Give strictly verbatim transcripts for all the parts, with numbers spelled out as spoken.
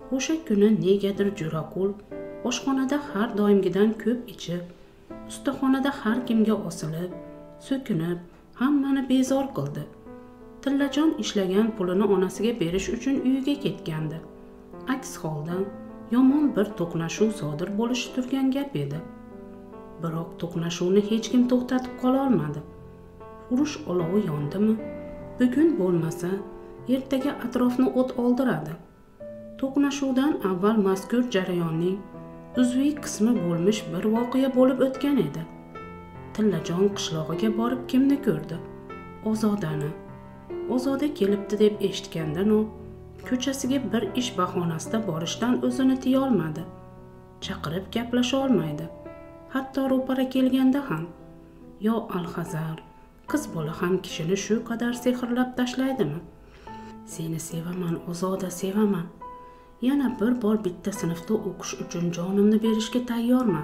O'sha kuni negadir Jo'raqul oshxonada har doimgidan ko'p ichib, ustaxonada har kimga osilib, so'kinib, hammani bezor qildi. Tillajon ishlagan pulini onasiga berish uchun uyiga ketgandi. Aks holda yomon bir to'qnashuv sodir bo'lishi turgan gap edi. Biroq to'qnashuvni hech kim to'xtatib qola olmadi. Urush olovi yondimi? Bugun bo'lmasa, ertaga atrofni o't oldiradi. To'qnashuvdan avval mazkur jarayonning uzviy qismi bo'lmish bir voqea bo'lib o'tgan edi. Tillajon qishlog'iga borib kimni ko'rdi? Ozodani. Ozoda kelibdi deb eshitgandan u ko'chasiga bir ish bahonasida borishdan o'zini tiya olmadi. Chaqirib gaplasha olmaydi. Hatto ro'para kelganda ham. Yo alhazar, qiz bola ham kishini shu qadar sehrlab tashlaydimi? Seni sevaman, Ozoda, sevaman. Yana bir bor bitta sinfda o'qish uchun jonimni berishga tayyorman.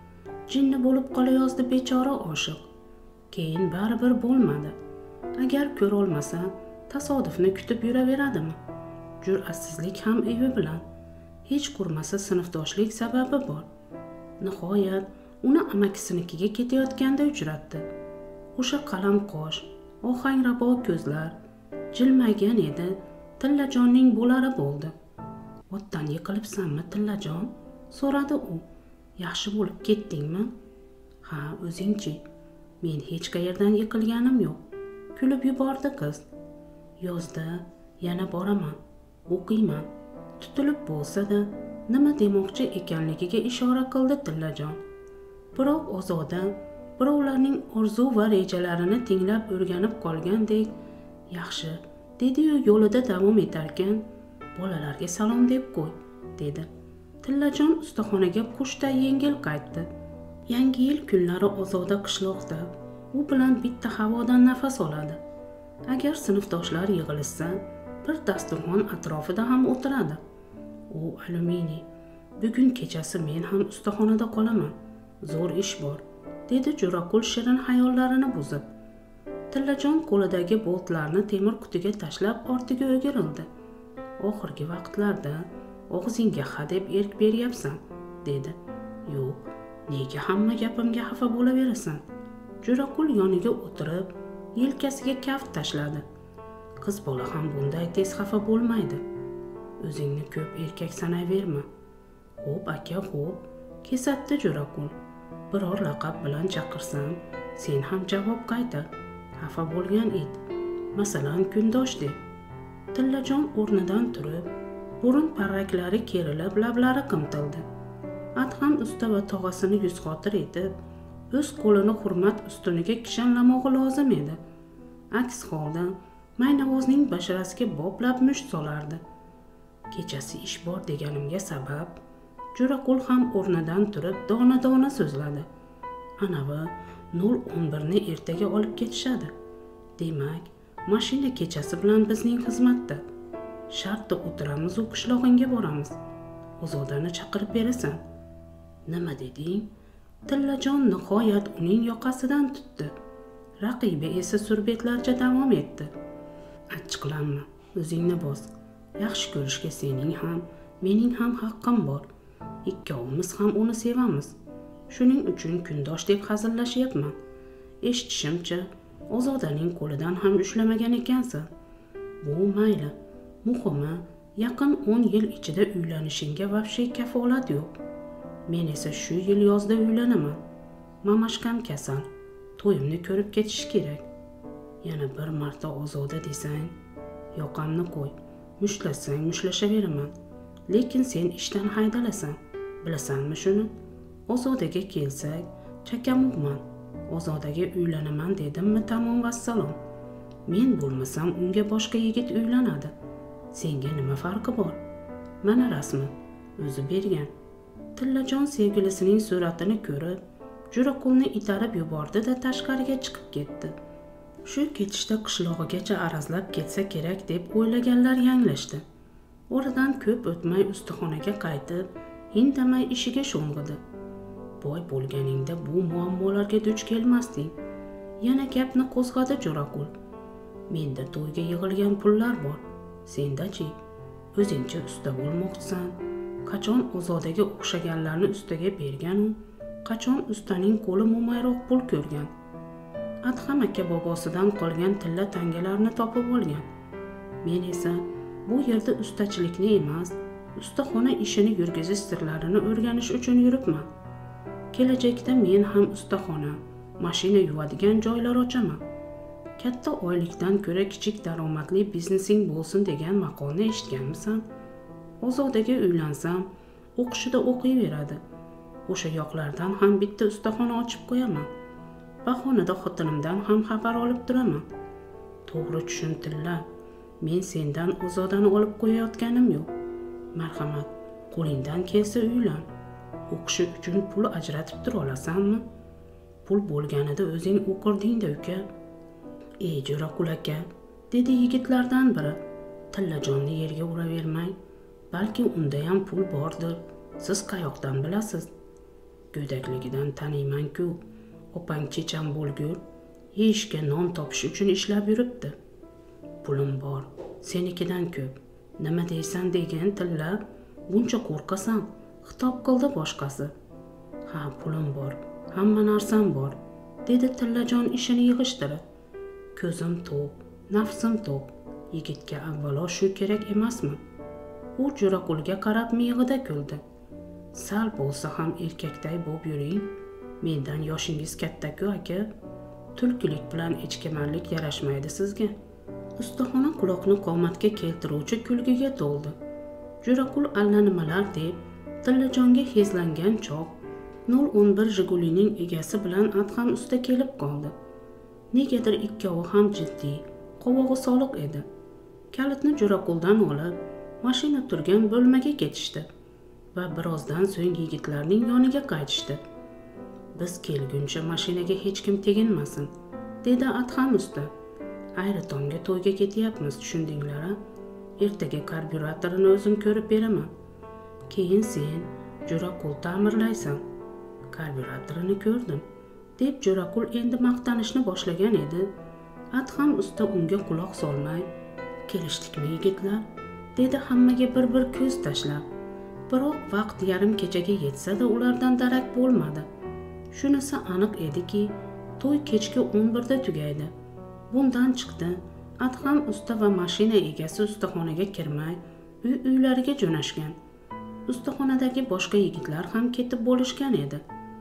Jinni bo'lib qolayozdi bechora oshiq. Keyin baribir bo'lmadi. Agar ko'ra olmasa, tasodifni kutib yuraveradimi? Jur'atsizlik ham evi bilan. Hech ko'rmasa sinfdoshlik sababi bor. Nihoyat uni amakisinikiga ketayotganda uchratdi. O'sha qalam qosh, ohangrabo ko'zlar, jilmaygan edi, Tillajonning bo'lari bo'ldi. Otdan yiqilibsanmi, Tillajon? So'radi u. Yaxshi bo'lib ketdingmi? Ha, o'zingchi. Men hech qayerdan yiqilganim yo'q. Kulib yubordi qiz. Yozda yana boraman, o'qiyman. Tutilib bo'lsa-da, nima demoqchi ekanligiga ishora qildi Tillajon. Biroq Ozoda birovlarning orzu va rejalarini tinglab o'rganib qolgandek, yaxshi, dedi-yu yo'lida davom etarkan, bolalarga salom deb qo'y, dedi. Tillajon ustaxonaga qushday yengil qaytdi. Yangi yil kunlari Ozoda qishloqda, u bilan bitta havodan nafas oladi. Agar sinfdoshlar yig'ilishsa, bir dasturxon atrofida ham o'tiradi. U alyuminiy. Bugun kechasi men ham ustaxonada qolaman. Zo'r ish bor, dedi Jo'raqul shirin xayollarini buzib. Tillajon qo'lidagi boltlarni temir qutiga tashlab ortiga o'girildi. Oxirgi vaqtlarda og'zingga ha deb erk beryapsan, dedi. Yo'q, nega hamma gapimga xafa bo'laverasan? Jo'raqul yoniga o'tirib, yelkasiga kaft tashladi. Qiz bola ham bunday tez xafa bo'lmaydi. O'zingni ko'p erkak sanayverma. Xo'p, aka, xo'p, kesatdi Jo'raqul. Biror laqab bilan chaqirsam, sen ham javob qaytar. Xafa bo'lgan it. Masalan, kundosh deb. Tillajon o'rnidan turib, burun parraklari kerilib, lablari qimtildi. Adham usta va tog'asini yuzxotir etib, o'z qo'lini hurmat ustuniga kishanlamog'i lozim edi. Aks holda Maynavozning basharasiga boplab musht solardi. Kechasi ish bor deganimga sabab, Jo'raqul ham o'rnidan turib dona-dona so'zladi. Anavi nol o'n bir ni ertaga olib ketishadi. Demak, mashina kechasi bilan bizning xizmatda. Shartda o'tiramiz u qishlog'ingga boramiz. Ozodani chaqirib berasan. Nima deding? Tillajon nihoyat uning yoqasidan tutdi. Raqibi esa surbetlarcha davom etdi. Achchiqlanma, o'zingni bos. Yaxshi ko'rishga sening ham, mening ham haqqim bor. Ikkovimiz ham uni sevamiz. Shuning uchun kundosh deb hazillashyapman. Eshitishimcha, Ozodaning qo'lidan ham ushlamagan ekansan. Bu mayli. Muhimi, yaqin o'n yil ichida uylanishingga vafshiy kafolat yo'q. Men esa shu yil yozda uylanaman. Mamashkam kasal. To'yimni ko'rib ketish kerak. Yana bir marta Ozoda desang, yoqamni qo'y. Mushtlashsang mushlashaveraman. Lekin sen ishdan haydalasan. Bilasanmi shuni? Ozodaga kelsak, chakamug'man. Ozodaga uylanaman dedimmi tamom vassalom. Men bo'lmasam unga boshqa yigit uylanadi. Senga nima farqi bor? Mana rasmi, o'zi bergan. Tillajon sevgilisining suratini ko'rib, Jo'raqulni itarib yubordi-da tashqariga chiqib ketdi. Shu ketishda qishlog'igacha arazlab ketsa kerak deb o'ylaganlar yanglashdi. Oradan ko'p o'tmay ustaxonaga qaytib, indamay ishiga sho'ng'idi. Boy bo'lganingda bu muammolarga duch kelmasding. Yana gapni qo'zg'adi Jo'raqul. Menda to'yga yig'ilgan pullar bor. Senda-chi? o'zingcha usta bo'lmoqchisan. Qachon Ozodaga o'xshaganlarni ustaga bergan u, qachon ustaning qo'li mo'mayroq pul ko'rgan. Adham aka bobosidan qolgan tilla tangalarni topib olgan. Men esa bu yerda ustachilikni emas, ustaxona ishini yurgizish sirlarini o'rganish uchun yuribman. Kelajakda men ham ustaxona, mashina yuvadigan joylar ochaman. Katta oylikdan ko'ra kichik daromadli biznesing bo'lsin degan maqolni eshitganmisan? Ozodaga uylansam, o'qishida o'qiyveradi. O'sha yoqlardan ham bitta ustaxona ochib qo'yaman. Bahonada xotinimdan ham xabar olib turaman. To'g'ri tushun Tilla. Men sendan Ozodani olib qo'yayotganim yo'q. Marhamat, qo'lingdan kelsa uylan. O'qishi uchun pul ajratib tura olasanmi? Pul bo'lganida o'zing o'qirding-da uka. Ey Jo'raqul aka, dedi yigitlardan biri. Tillajonni yerga uravermang. Balki unda ham pul bordir. Siz qayoqdan bilasiz? Go'dakligidan taniyman-ku. Opang chechan bo'lgur, yeyishga non topish uchun ishlab yuribdi. Pulim bor, senikidan ko'p. Nima deysan degan Tilla? Buncha qo'rqasan, xitob qildi boshqasi. Ha, pulim bor, hamma narsam bor, dedi Tillajon ishini yig'ishtirib. Ko'zim to'q, nafsim to'q. Yigitga avvalo shu kerak emasmi? U Jo'raqulga qarab miyig'ida kuldi. Sal bo'lsa ham erkakday bo'lib yuring. Mendan yoshingiz katta-ku aka. Tulkilik bilan echkemarlik yarashmaydi sizga. Ustaxona quloqni qomatga keltiruvchi kulgiga to'ldi. Jo'raqul allanimalar deb Tillajonga hezlangan choq nol o'n bir Jigulining egasi bilan Adham usta kelib qoldi. Negadir ikkovi ham jiddiy, qovog'i soliq edi. Kalitni Jo'raquldan olib, mashina turgan bo'lmaga ketishdi va birozdan so'ng yigitlarning yoniga qaytishdi. Biz kelguncha mashinaga hech kim teginmasin, dedi Adham usta. Ayritonga to'yga ketyapmiz, tushundinglar-a? Ertaga karbyuratorini o'zim ko'rib beraman. Keyin sen Jo'raqul ta'mirlaysan. Karbyuratorini ko'rdim, deb Jo'raqul endi maqtanishni boshlagan edi. Adham usta unga quloq solmay, kelishdikmi yigitlar, dedi hammaga bir-bir ko'z tashlab. Biroq vaqt yarim kechaga yetsa-da ulardan darak bo'lmadi. Shunisi aniq ediki, to'y kechki o'n birda tugaydi. Bundan chiqdi, Adham usta va mashina egasi ustaxonaga kirmay, uy-uylariga jo'nashgan. Ustaxonadagi boshqa yigitlar ham ketib bo'lishgan edi.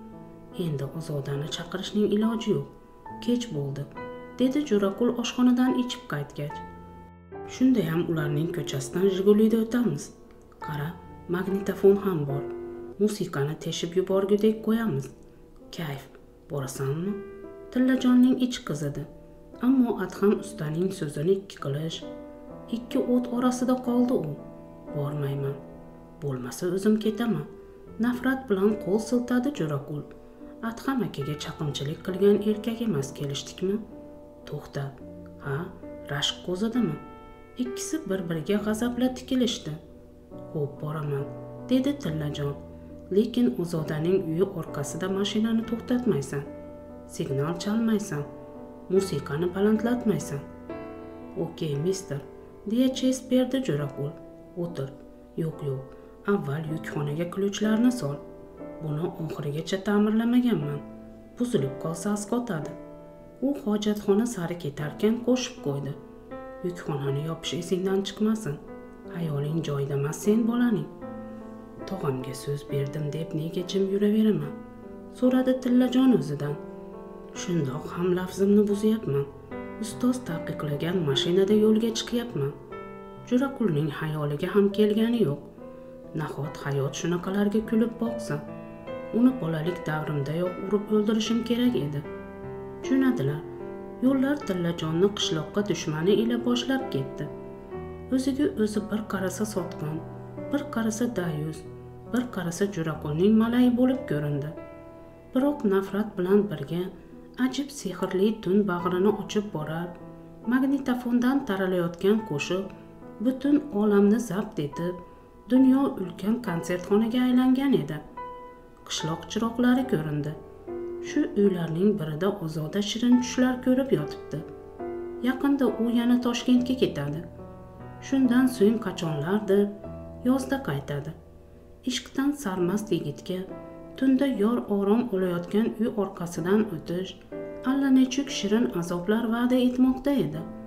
Endi Ozodani chaqirishning iloji yo'q. Kech bo'ldi, dedi Jo'raqul oshxonadan ichib qaytgach. Shunda ham ularning ko'chasidan Jigulida o'tamiz. Qara, magnitofon ham bor. Musiqani teshib yuborgudek qo'yamiz. Kayf, borasanmi? Tillajonning ichi qizidi. Ammo Adham ustaning so'zini ikki qilish, ikki o't orasida qoldi u. Bormayman. Bo'lmasa o'zim ketaman. Nafrat bilan qo'l siltadi Jo'raqul. Adham akaga chaqimchilik qilgan erkak emas, kelishdikmi? To'xta. Ha, rashk qo'zidimi? Ikkisi bir-biriga g'azabla tikilishdi. Xo'p, boraman, dedi Tillajon. Lekin Ozodaning uyi orqasida mashinani to'xtatmaysan. Signal chalmaysan. Musiqani balandlatmaysan. Okey, mister, deya ches berdi Jo'raqul. O'tir. Yo'q, yo'q. Avval yukxonaga ключlarni sol. Buni oxirigacha ta'mirlamaganman. Buzilib qolsa asqotadi. U hojatxona sari ketarkan qo'shib qo'ydi. Yukxonani yopish esingdan chiqmasin. Hayoling joyida emas sen bolaning. Tog'amga so'z berdim deb nega jim yuraveraman? So'radi Tillajon o'zidan. Shundoq ham lafzimni buzyapman. Ustoz taqiqlagan mashinada yo'lga chiqyapman. Jo'raqulning hayoliga ham kelgani yo'q. Nahot hayot shunaqalarga kulib boqsa, uni bolalik davrimdayoq urib o'ldirishim kerak edi. Jo'nadilar. Yo'llar Tillajonni qishloqqa dushmani ila boshlab ketdi. O'ziga o'zi bir qarasa sotqin, bir qarasa dayus, bir qarasa Jo'raqulning malayi bo'lib ko'rindi. Biroq nafrat bilan birga ajib sehrli tun bag'rini ochib borar, magnitofondan taralayotgan qo'shiq butun olamni zabt etib, dunyo ulkan konsertxonaga aylangan edi. Qishloq chiroqlari ko'rindi. Shu uylarning birida Ozoda shirin tushlar ko'rib yotibdi. Yaqinda u yana Toshkentga ketadi. Shundan so'ng qachonlardir yozda qaytadi. Ishqdan sarmast yigitga tunda yor orom olayotgan uy orqasidan o'tish allanechuk shirin azoblar va'da etmoqda edi.